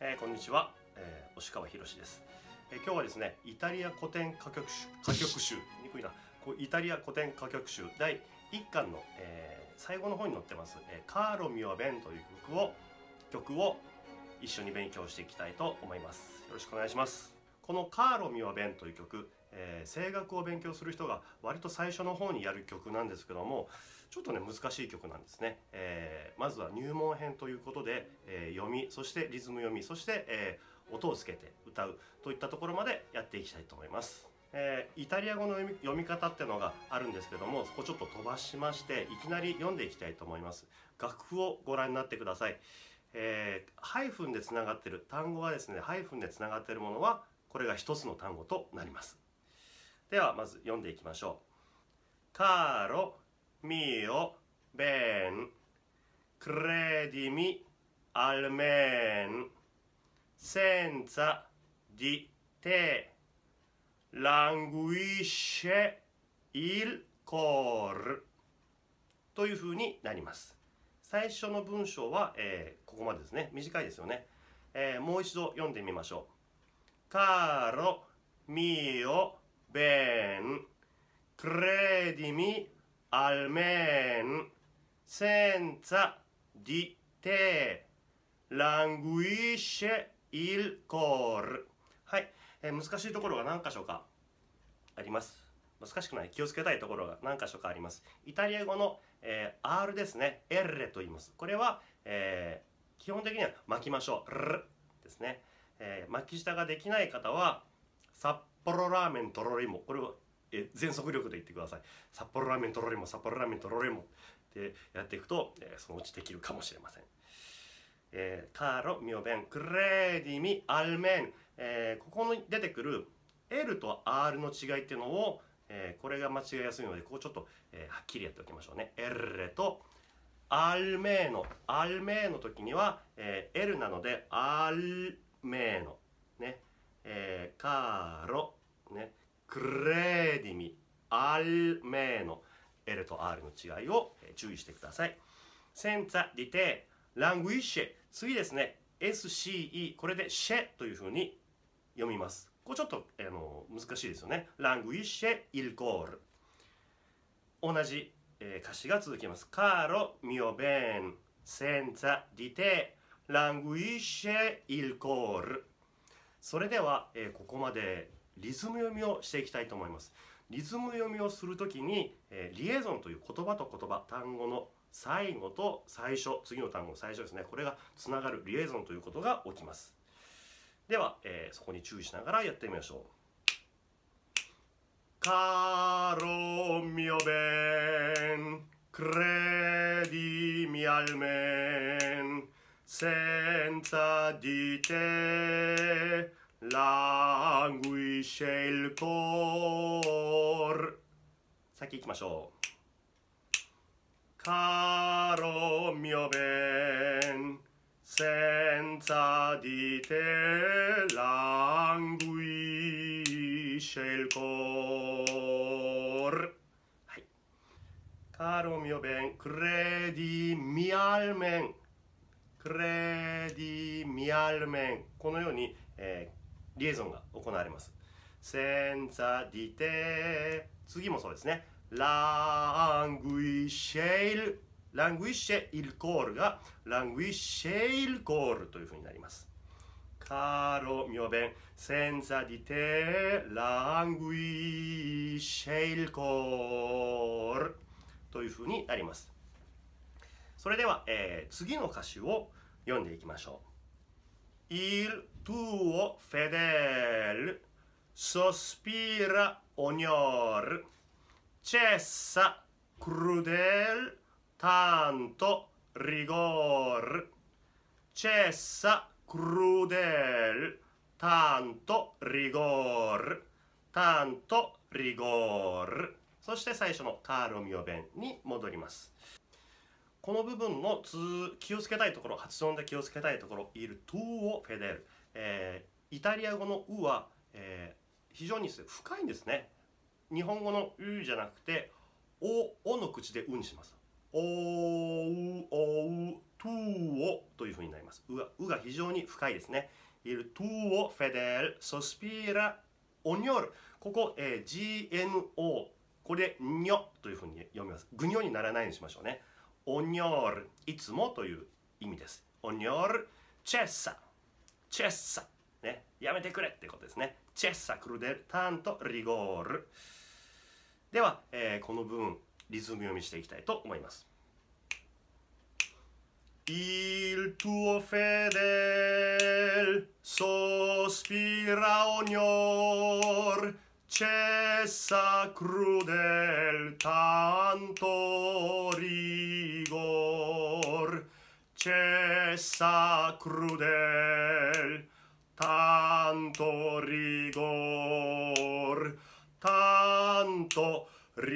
こんにちは、押川博です。今日はですね、イタリア古典歌曲集にくいな、イタリア古典歌曲集第1巻の、最後の方に載ってます「カーロ・ミオ・ベン」という曲を一緒に勉強していきたいと思います。よろしくお願いします。この「カーロ・ミオ・ベン」という曲、声楽を勉強する人が割と最初の方にやる曲なんですけども、ちょっとね難しい曲なんですね。まずは入門編ということで、読み、そしてリズム読み、そして、音をつけて歌うといったところまでやっていきたいと思います。イタリア語の読み方っていうのがあるんですけども、そこちょっと飛ばしましていきなり読んでいきたいと思います。楽譜をご覧になってください。ハイフンでつながってる単語がですね、ハイフンでつながっているものはこれが一つの単語となります。ではまず読んでいきましょう。カーロミオベンクレディミアルメンsenza di te languisce il cor というふうになります。最初の文章は、ここまでですね。短いですよね。もう一度読んでみましょう。Caro mio ben credimi almen senza di te languisce il cor。 はい、難しいところが何箇所かあります。難しくない、気をつけたいところが何箇所かあります。イタリア語の、R ですね、エッレと言います。これは、基本的には巻きましょう、ルですね。巻き舌ができない方は札幌ラーメンとろりも、これを全速力で言ってください。札幌ラーメンとろりも、札幌ラーメンとろりもってやっていくと、そのうちできるかもしれません。カーロミオベンクレディミアルメン、ここに出てくる L と R の違いっていうのを、これが間違いやすいので、ここちょっと、はっきりやっておきましょうね。エレとアルメーノ、アルメーノ時には、L なのでアルメーノね、カーロね、クレディミアルメーノ、L と R の違いを注意してください。センツァディテラングイッシェ、次ですね、SCE、これでシェというふうに読みます。これちょっと難しいですよね。ラングイッシェイルコール、同じ、歌詞が続きます。カーロミオベンセンツァディテラングイッシェイルコール。それでは、ここまでリズム読みをしていきたいと思います。リズム読みをするときに、リエゾンという言葉と言葉、単語の最後と最初、次の単語の最初ですね、これがつながるリエゾンということが起きます。では、そこに注意しながらやってみましょう。カロミオベンクレディミアルメンセンツァディテラングイシェルコール。先行きましょう。Caro mio ben senza di te languisce il cor。 はい。Caro mio ben credimi almen credimi almen、 このように、リエゾンが行われます。senza di te、 次もそうですね。languisce il cor が languisce il cor というふうになります。Caro mio ben senza di te languisce il cor というふうになります。それでは、次の歌詞を読んでいきましょう。Il tuo fedele sospira ognor cessa crudel tanto rigor cessa crudel tanto rigor tanto rigor。 そして最初のカーロミオベンに戻ります。この部分の気をつけたいところ、発音で気をつけたいところ、いるトゥオフェデル、イタリア語の「う」は、非常に深いんですね。日本語の「う」じゃなくて「お」の口で「う」にします。おうおうとうおというふうになります。 ますうが非常に深いですね。Il tuo fedele sospira ognor。ここ、GNO、これでにょというふうに読みます。ぐにょにならないようにしましょうね。ognor、いつもという意味です。ognor cessa、ね、やめてくれってことですね。cessa crudel tanto rigor。では、この部分リズム読みしていきたいと思います。Il tuo fedel sospira ognor, cessa crudel tanto rigor, cessa crudel tanto rigor, tanto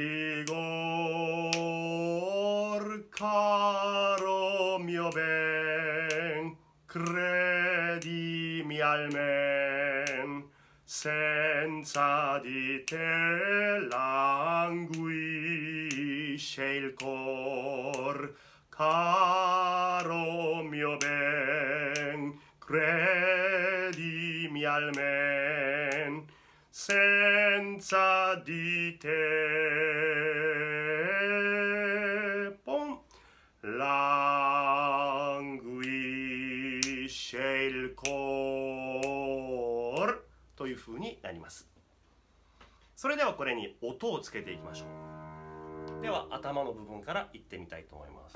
rigor, caro mio ben, credimi almen, senza di te languisce il cor, caro mio ben, credimi almen, senza di te languisce il cor というふうになります。それではこれに音をつけていきましょう。では頭の部分からいってみたいと思います。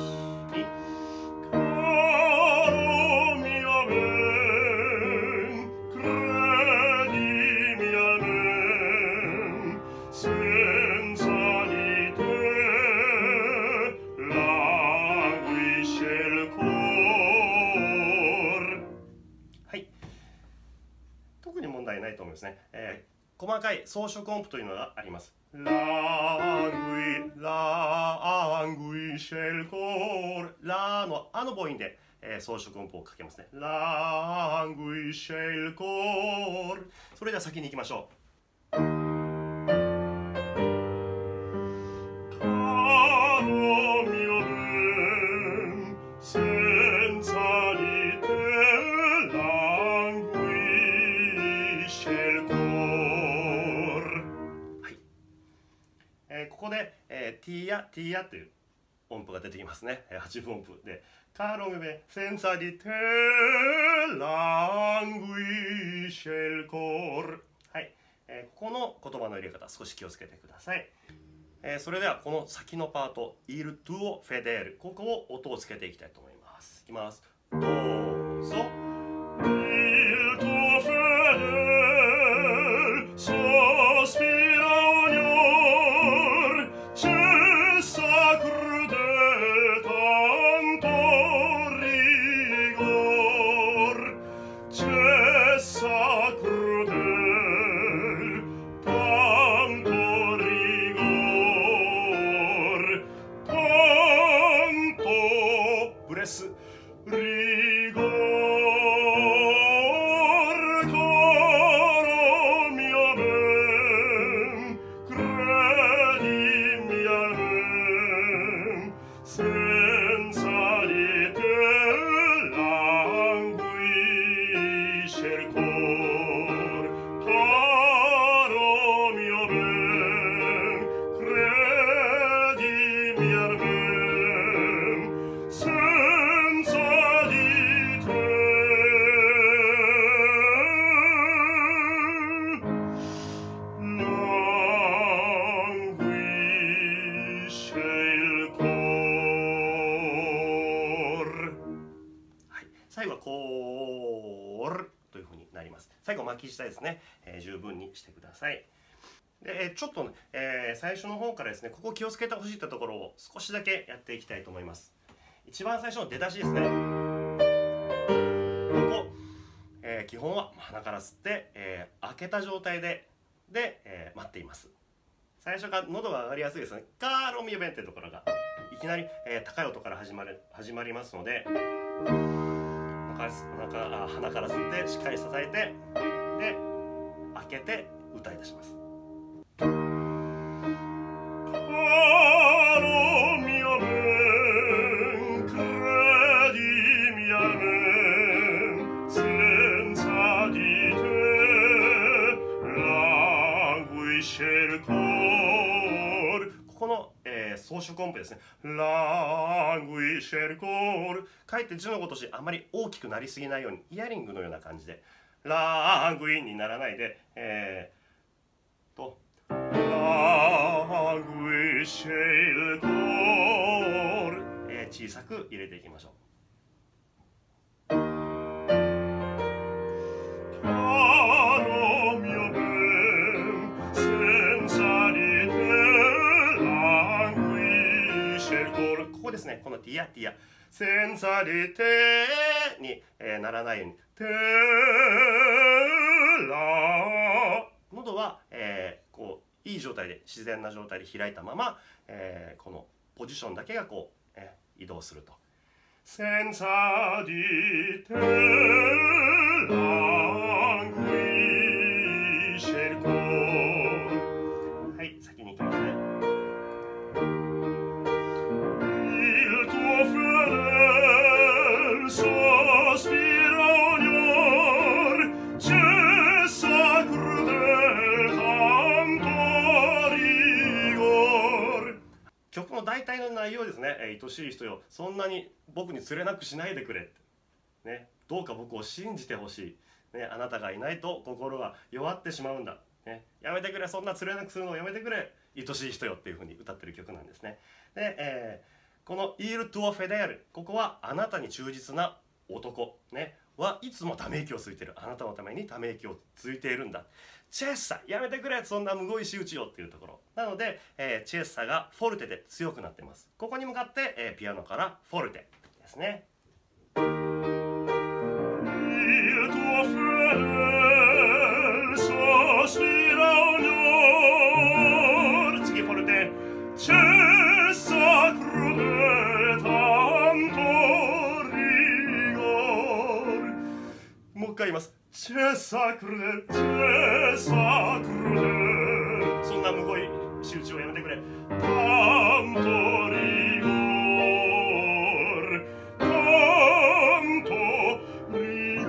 特に問題ないと思いますね。細かい装飾音符というのがあります。ラのあの母音で、装飾音符をかけますね。それでは先に行きましょう。ここで、ティーヤという音符が出てきますね。8分音符でカロメセンサディテラングイシェルコール。はい、ここの言葉の入れ方少し気をつけてください。それではこの先のパートイルトゥオフェデール、ここを音をつけていきたいと思います。いきます。どうぞ。Il tuo fedele sospira ognor, cessa crudel tanto rigor, cessa crudel tanto rigor, tanto bless rigor, caro mio ben, credimi almen, senza di te languisce il cor, caro mio ben, credimi almen, senza di te languisce il cor。はい、最後はコールというふうになります。最後巻き舌ですね。十分にしてください。でちょっと、最初の方からですね、ここ気をつけてほしいってところを少しだけやっていきたいと思います。一番最初の出だしですね。ここ、基本は鼻から吸って、開けた状態で待っています。最初が喉が上がりやすいですね。カーロミュベンってところがいきなり、高い音から始まりますので、鼻から吸ってしっかり支えて、で開けて歌い出します。Caro mio ben, credimi almen, 草食音符ですね。ラングイシェルコール。かえって字のごとし、あまり大きくなりすぎないように、イヤリングのような感じで、ラングイにならないで、ラングイシェルコール、小さく入れていきましょう。ここですね、このティアティア、センサリテに、ならないように、テラ喉は、こういい状態で自然な状態で開いたまま、このポジションだけがこう、移動すると。センサリテラングイシェルコー。はい、先に行きますね。曲の大体の内容ですね、愛しい人よ、そんなに僕に釣れなくしないでくれって、ね、どうか僕を信じてほしい、ね、あなたがいないと心は弱ってしまうんだ、ね、やめてくれ、そんな釣れなくするのをやめてくれ、愛しい人よっていうふうに歌ってる曲なんですね。で、このイール・トゥオ・フェデール、ここはあなたに忠実な男、ね、はいつもため息をついている、あなたのためにため息をついているんだ、チェッサやめてくれ、そんなむごい仕打ちよっていうところなので、チェッサがフォルテで強くなっています。ここに向かって、ピアノからフォルテですね。次フォルテ、チェッサクルデタントリゴール、もう一回言います。チェッサクルデ、チェッサクルデ、そんなむごい仕打ちをやめてくれ。タントリゴール、タントリゴ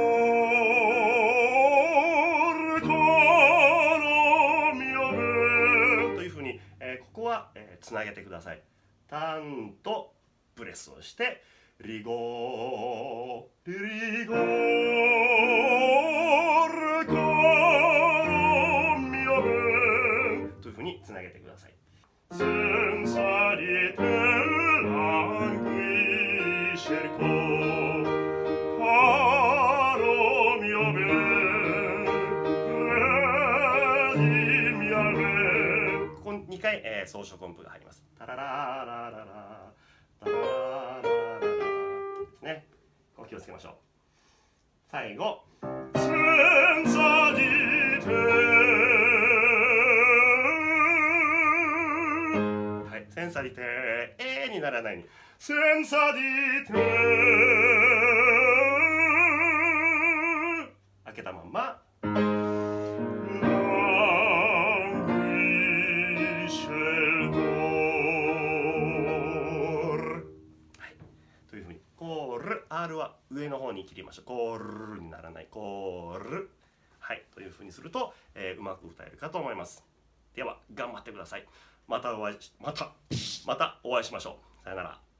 ール、カラミオベというふうに、ここは、つなげてください。タンとプレスをしてリゴーリゴールカラミオベというふうにつなげてください。センサリテラングイシェルコカラミオベレディミアベ、ここに2回、草食音符が入ります。タラララララタララララですね。ここ気をつけましょう。最後センサディテ、はい、センサディテにならないように、センサディテ開けたまんまR は上の方に切りましょう。コールにならない。コール。はい。というふうにすると、うまく歌えるかと思います。では、頑張ってください。またお会いしましょう。さよなら。